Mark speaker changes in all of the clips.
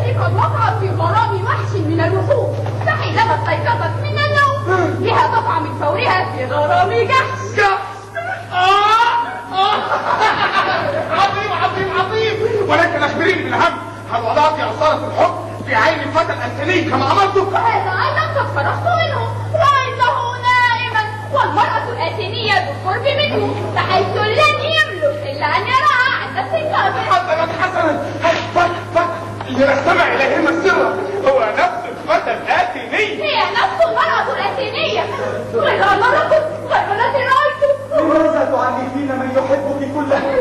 Speaker 1: التي قد وقعت في غرام وحش من الوحوش، فحينما استيقظت من النوم بها تقع من فورها في غرام جحش.
Speaker 2: عظيم عظيم عظيم، ولكن اخبريني بالهم، هل وضعت عصارة الحب في عين الفتى الأنساني كما أمرتك؟
Speaker 1: وهذا أيضا قد فرغت منه، رأيته نائما والمرأة الأثينية بالقرب منه، بحيث لن يملك إلا أن يراها عند استيقاظه.
Speaker 2: حسنا فك لنستمع إليهما السر، هو نفس الفتى الأثيني.
Speaker 1: هي نفس المرأة الأثينية، غير المرأة غير التي رأيته.
Speaker 3: لماذا تعلمين من يحبك كله؟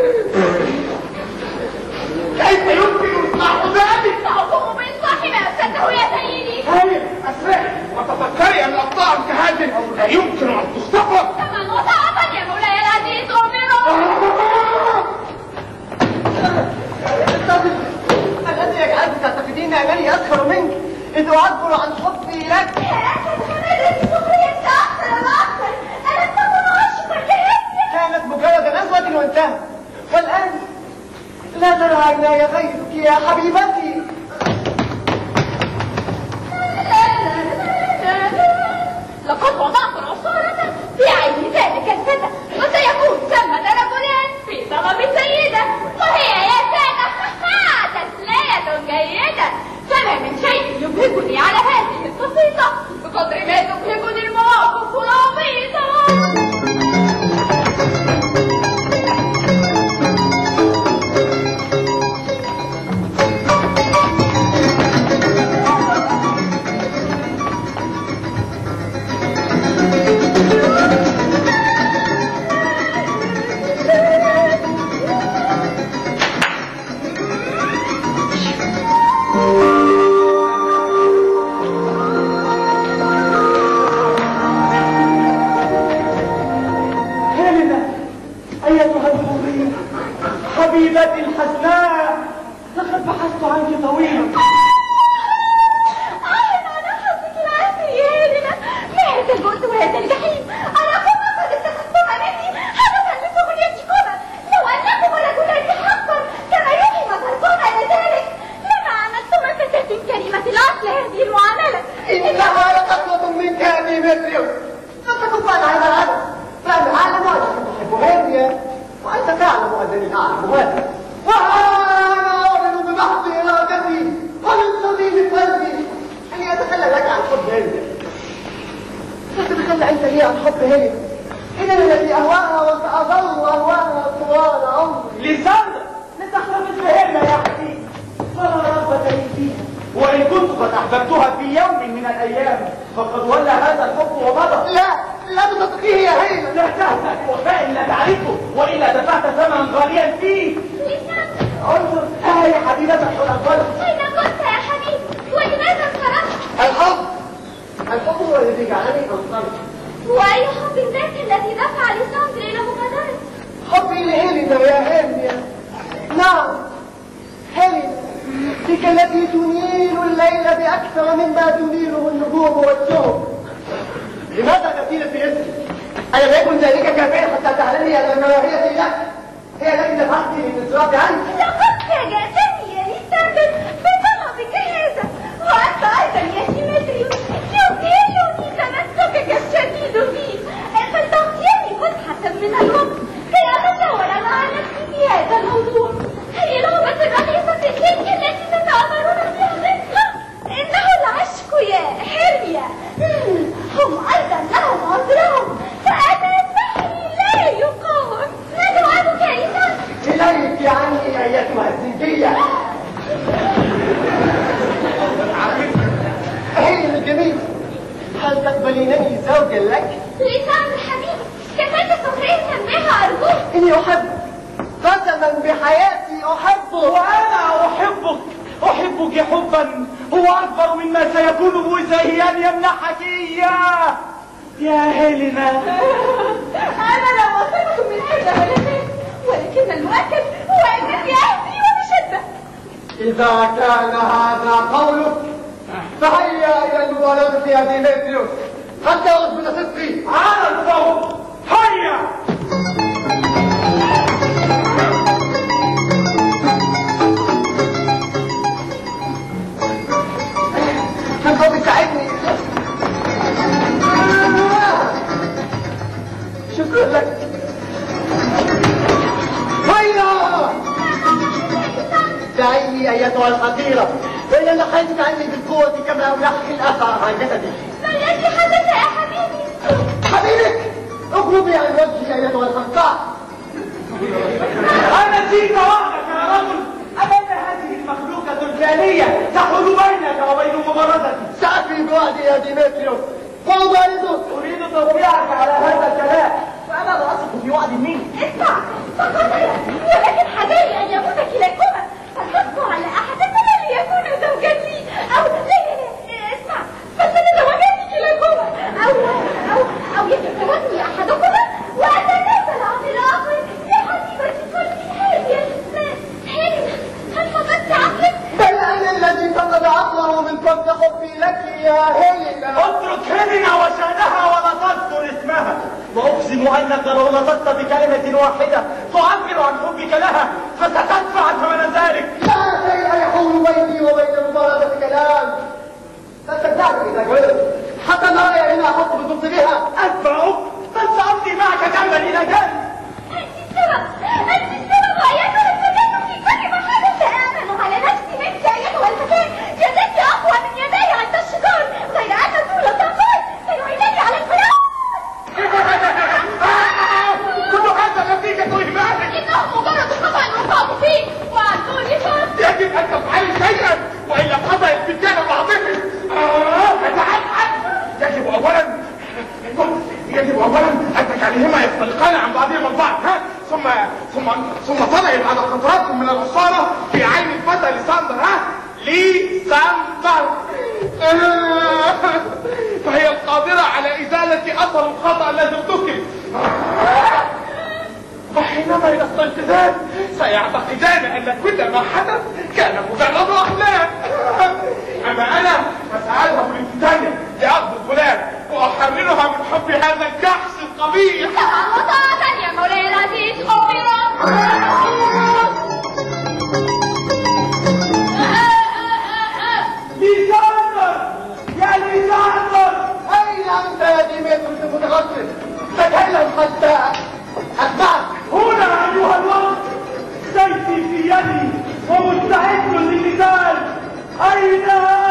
Speaker 2: كيف يمكن إصلاح ذلك؟
Speaker 1: سأقوم بإصلاح ما أفسده يا سيدي.
Speaker 2: هاي أسرعي وتفكري أن أقطاع كهذه لا يمكن أن تستقر.
Speaker 1: كمن وضعت يا مولاي العزيز أمره.
Speaker 3: الذي يجعلك تعتقدين أنني أسخر منك إذ أعبر عن حبي لك. كانت مجرد نزوة وانتهت، والآن لا ترى عيناي غيرك يا حبيبتي.
Speaker 1: لقد وضعت العصارة في عين ذلك الفتى، وسيكون ثمة رجلان في طلب السيدة، وهي يا سادة تسلية جيدة. فما من شيء يبهجني على هذه القصيدة بقدر ما تبهجني المواقف العبيطة.
Speaker 3: حبيبتي الحسناء، لقد بحثت عنك طويلا.
Speaker 1: على حظك العافية يا هيلينا، ما هذا البؤس وهذا الجحيم؟ أنا كنت قد اتخذتها مني هدفا لسخريتكما. لو أنكما رجلان حقا كما يوحي مظهركما لذلك لما عاندتما فتاة كريمة الأصل هذه المعاملة.
Speaker 3: إنها لقطوة منك يا ديمتريوس. لا تكفان هذا العدد، فأنا أعلم أنك تحب هيليا، وأنت تعلم أنني أعلم هذا، وأنا أؤمن بمحض إرادتي ومن صميم قلبي أني أتخلى لك عن حب هيليا. لا تتخلى أنت لي عن حب هيليا، إنني الذي أهواها وسأظل أهواها طوال عمري.
Speaker 4: لساندرا لتحرم مثل هيليا يا حبيبي، فلا رغبة لي فيها، وإن كنت قد أحببتها في يوم من الأيام فقد ولى هذا الحب ومضى.
Speaker 3: لا تصدقيه يا هيليا.
Speaker 4: لا تهزأ بوفاء لا تعرفه، وإلا دفعت ثمنا غاليا فيه. انظر، ها هي حبيبتك الأفضل.
Speaker 1: أين كنت يا حبيبي؟ ولماذا انصرفت؟
Speaker 3: الحب هو الذي جعلني أنصرف.
Speaker 1: وأي حب ذاك الذي دفع لساندرا إلى مغادرة؟
Speaker 3: حبي لهيلينا يا هيليا. نعم، هيلينا تلك التي تنير الليل بأكثر مما تنيره النجوم والسهب. لماذا تأتين في اسمي؟ ألم يكن ذلك كافيا حتى تعلمي أن كراهيتي لك هي التي دفعتني للانصراف عنك؟
Speaker 1: لقد فاجأتني يا ليساندر بطلبك هذا، وأنت أيضا يا ديمتريوس يذهلني تمسكك الشديد فيه، فلتعطيني فسحة من الوقت كي أتشاور مع نفسي في هذا الموضوع. هي لعبة الرخيصة تلك التي تتآمرون فيها منها؟ إنه العشق يا هيليا. هم أيضا لهم عذرهم، فأنا سحري لا يقاوم. ما دعابك يا ليساندر؟
Speaker 3: إليك عني أيتها الزنجية. هيليا الجميل، هل تقبلينني زوجا لك؟
Speaker 1: ليساندر حبيبي، كفاك سخرية بها أرجوك.
Speaker 3: إني أحبك، قسما بحياتي أحبك.
Speaker 4: وأنا أحبك حبا هو أكبر مما سيكون بوزيان يمنحك إياه يا هيلينا.
Speaker 1: أنا لا أصيبكم من هذا ولا ذاك، ولكن المؤكد هو أنني أهدي وبشدة.
Speaker 3: إذا كان هذا قولك فهيا إلى المبارزة يا ديمتريوس حتى أثبت صدقي.
Speaker 4: على الفور، هيا.
Speaker 3: عيني أيتها الحقيرة، وإلا نحيتك عني بالقوة كما يحكي الأثر عن جسدي.
Speaker 1: ما الذي حدث يا حبيبي؟
Speaker 3: حبيبك اغلبي عن وجهي أيتها الخنقاء.
Speaker 4: أنا جئت وحدك يا رجل أمام هذه المخلوقة الجانية تحول بينك وبين مبارزتي.
Speaker 3: سأفي بوعدي يا ديمتريوس وأبارزك.
Speaker 4: أريد توقيعك على هذا الكلام، فأنا لا أثق في وعد منك.
Speaker 1: اسمع فقط ولكن حذاري أن يموت كلاكما، فالحق على أحدكما ليكون زوجا لي، أو لا اسمع فلنتزوجان كلاكما، أو يتزوجني أحدكما وأتنازل عن الآخر لحبيبتي قلبي هادية. هل فقدت عقلك؟
Speaker 3: بل أنا الذي فقد عقله من فضل حبي لك يا هيلة.
Speaker 4: اترك هيلينا وشأنها ولا تذكر اسمها، وأقسم أنك لو نطقت بكلمة واحدة تعبر عن حبك لها فستدفع ثمن ذلك.
Speaker 3: لا شيء يحول بيني وبين مبارزة كلام. لا تدعني إذا قلت حتى لا أرى هنا أحط بضبطها.
Speaker 4: أتبعك بل سأمضي معك جنبا إلى جنب.
Speaker 1: أنت السبب أيتها الفتاة في كل ما حدث. آمن على نفسي منك أيتها الفتاة، يدك أقوى من يدي عند الشجار، غير أن طول الطاقات سيعينني على الفراق.
Speaker 2: كل هذا نتيجة إهمالك.
Speaker 1: إنه مجرد خطأ وقعت فيه وعدوني فرد.
Speaker 2: يجب أن تفعلي شيئا وإلا قضى الفتان بعضهم. يجب أولا أن تجعلهما يختلقان عن بعضهما البعض، ثم تضعي بعد قطرات من العصارة في عين الفتى لساندر، لساندر فهي القادرة على إزالة أثر الخطأ الذي ارتكب. وحينما يستيقظان سيعتقدان أن كل ما حدث كان مجرد أحلام. أما أنا فسأذهب للفتاة لأخذ الغلام وأحررها من حب هذا الجحش القبيح.
Speaker 1: سمعا وطاعة يا مولاي العزيز.
Speaker 4: ليساندر يا ليساندر،
Speaker 3: أين أنت يا ديمتريوس المتغطرس؟ تكلم حتى أتبعك.
Speaker 4: هنا أيها الوقت، سيفي في يدي ومستعد للقتال. أين؟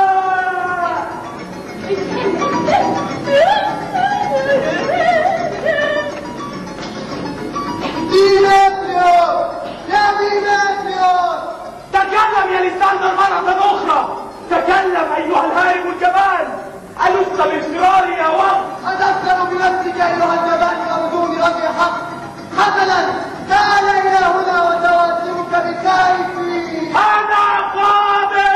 Speaker 3: ديمتريوس يا ديمتريوس،
Speaker 4: تكلم يا ليساندر مرة أخرى، تكلم أيها الهارب الجبان، ألست بافتراري يا وقت؟
Speaker 3: أتذكر بنفسك أيها الجبان أو دون رجل حق. حسنا، تعال إلى هنا وسأوجهك بسيفي.
Speaker 4: أنا قادم.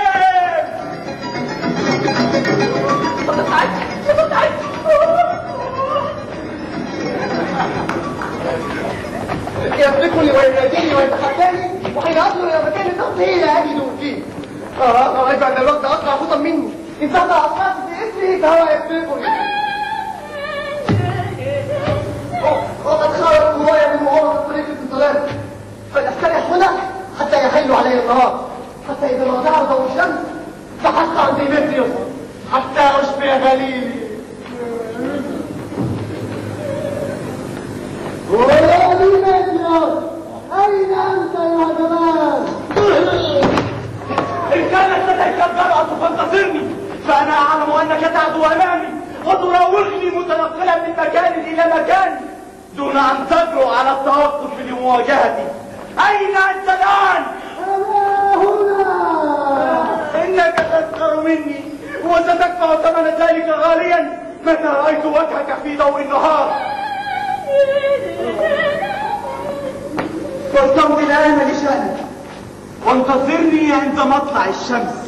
Speaker 3: يسبقني ويناديني ويتحداني، وحين أصل إلى مكان تغطيه لا أجد فيه. أريد أن الوقت أسرع خطا مني، إن تحت أصوات باسمي فهو يسبقني. وقد خرج هواية من مغامرة طريق الانطلاق، فلأستريح هنا حتى يحل علي النهار، حتى إذا ما ظهر ضوء الشمس بحثت عن ديمتريوس حتى أشبه غليلي. ويا ديمتريوس، أين أنت يا جمال؟
Speaker 4: إن كانت لديك الجرأة فانتصرني، فأنا أعلم أنك تعدو أمامي وتراوغني متنقلا من مكان إلى مكان دون أن تجرؤ على التوقف لمواجهتي. أين أنت الآن؟
Speaker 3: أنا هنا.
Speaker 4: إنك تسخر مني وستدفع ثمن ذلك غاليا متى رأيت وجهك في ضوء النهار. واستمضي الآن لشأنك وانتظرني عند مطلع الشمس.